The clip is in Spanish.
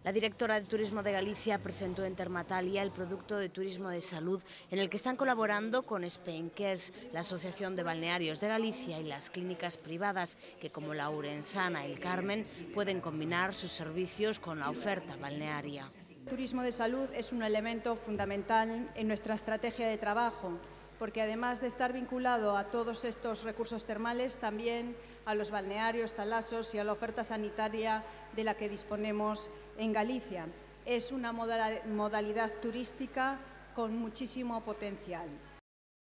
La directora de Turismo de Galicia presentó en Termatalia el producto de turismo de salud en el que están colaborando con Spain Cares, la Asociación de Balnearios de Galicia y las clínicas privadas que, como la Ourensana y el Carmen, pueden combinar sus servicios con la oferta balnearia. El turismo de salud es un elemento fundamental en nuestra estrategia de trabajo, porque además de estar vinculado a todos estos recursos termales, también a los balnearios, talasos y a la oferta sanitaria de la que disponemos en Galicia. Es una modalidad turística con muchísimo potencial.